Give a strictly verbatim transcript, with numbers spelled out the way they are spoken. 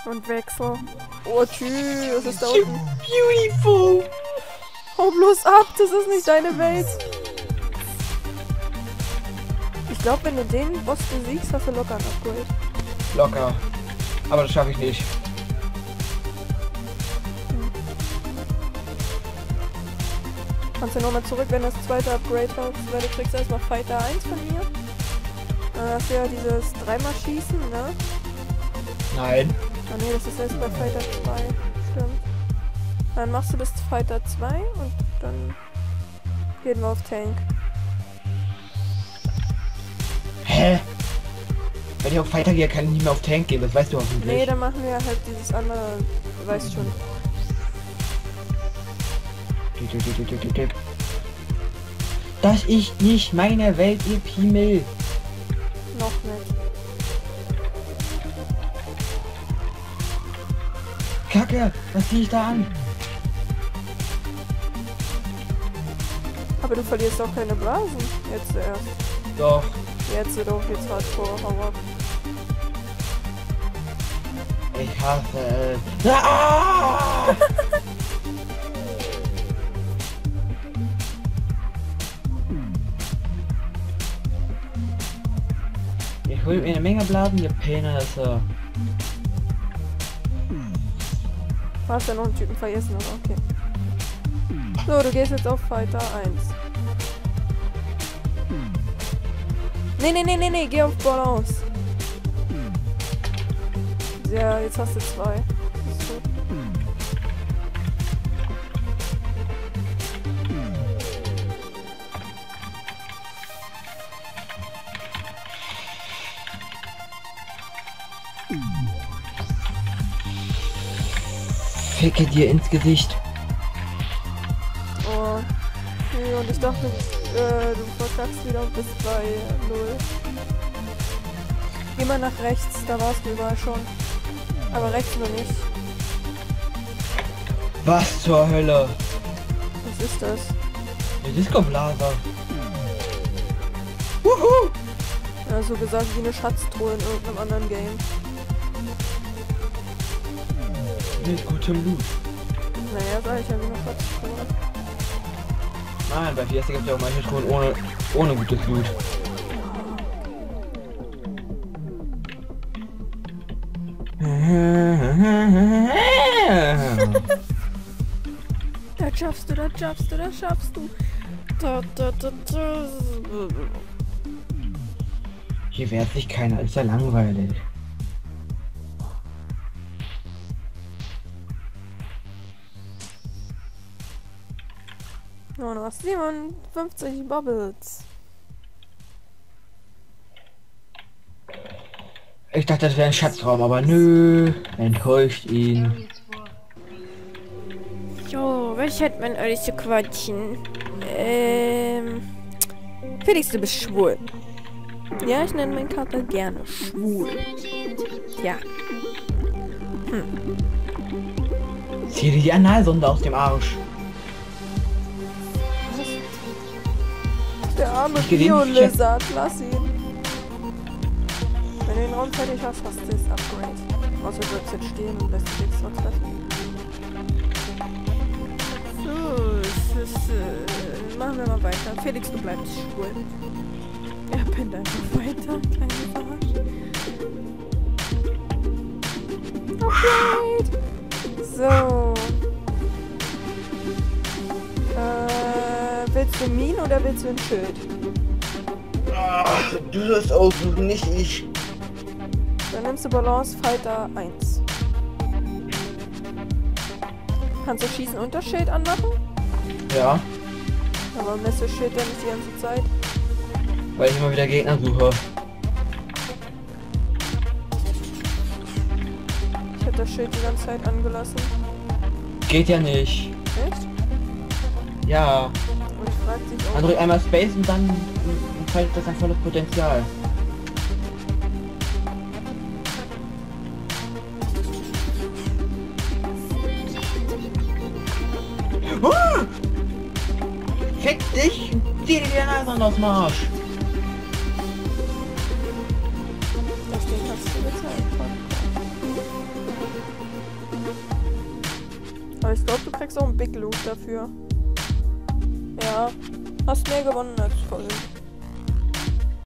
Und Wechsel. Oh, tschüss, was ist da unten? Beautiful! Hau bloß ab, das ist nicht deine Welt. Ich glaube, wenn du den Boss besiegst, hast du locker ein Upgrade. Locker. Aber das schaffe ich nicht. Kannst du nochmal zurück, wenn du das zweite Upgrade hast, weil du kriegst erstmal Fighter eins von mir. Dann hast du ja dieses dreimal Schießen, ne? Nein. Ah ne, das ist erst bei Fighter zwei. Stimmt. Dann machst du bis Fighter zwei und dann gehen wir auf Tank. Hä? Wenn ich auf Fighter gehe, kann ich nicht mehr auf Tank gehen, das weißt du hoffentlich. Nee, dann machen wir halt dieses andere, du weißt schon. Das ist nicht meine Welt, ihr Pimmel. Noch nicht. Kacke, was ziehe ich da an? Aber du verlierst auch keine Blasen. Jetzt erst. Doch. Jetzt doch, jetzt hardcore, hau ab. Ich hasse es. Ah! Ich hol mir eine Menge Blasen, ihr Penisse. Du hast ja noch einen Typen vergessen, aber okay. So, du gehst jetzt auf Fighter eins. Nee, nee, nee, nee, nee, geh auf Balance. Ja, jetzt hast du zwei. Ist gut. Ficke dir ins Gesicht. Oh. Nee, und ich dachte, äh, du verkackst wieder bis bei null. Geh mal nach rechts, da warst du überall schon. Aber rechts nur nicht. Was zur Hölle? Was ist das? Der Disco-Blaser. Wuhu! Ja, so gesagt wie eine Schatztruhe in irgendeinem anderen Game. Mit gutem Loot. Naja, sag ich ja wie eine Schatztruhe. Nein, bei Fiesta gibt es ja auch manche Truhen ohne, ohne gutes Loot. Das schaffst du, das schaffst du, das schaffst du. Da, da, da, da. Hier wehrt sich keiner, ist ja langweilig. Oh, du hast siebenundfünfzig Bubbles. Ich dachte, das wäre ein Schatzraum, aber nö, enttäuscht ihn. Jo, was hat man alles zu quatschen? Ähm. Felix, du bist schwul. Ja, ich nenne meinen Kater gerne schwul. Ja. Hm. Zieh dir die Analsonde aus dem Arsch. Der arme Ich geh den nicht Bio-Lizard, lass ihn. Wenn du den Raum fertig hast, hast du das Upgrade. Außer du bleibst jetzt stehen und lässt dich extra treffen. So, das ist, äh, machen wir mal weiter. Felix, du bleibst schwul. Er pennt einfach weiter, kleine Verarsch. Upgrade! So. Äh, willst du Minen oder willst du ein Schild? Ach, du sollst aussuchen, nicht ich. Dann nimmst du Balance Fighter eins. Kannst du Schießen und das Schild anmachen? Ja, Aber warum lässt du das Schild dann nicht die ganze Zeit? weil ich immer wieder Gegner suche. Ich hab das Schild die ganze Zeit angelassen. Geht ja nicht. Echt? Ja, Und ich frag dich auch. man drückt einmal Space und dann entfaltet das ein volles Potenzial. Ah! Fick dich! Zieh dir die Analsonde aus dem Arsch! Das Ding kannst du bezahlen. Aber ich glaube, du kriegst auch einen Big Loot dafür. Ja. Hast mehr gewonnen als vorhin.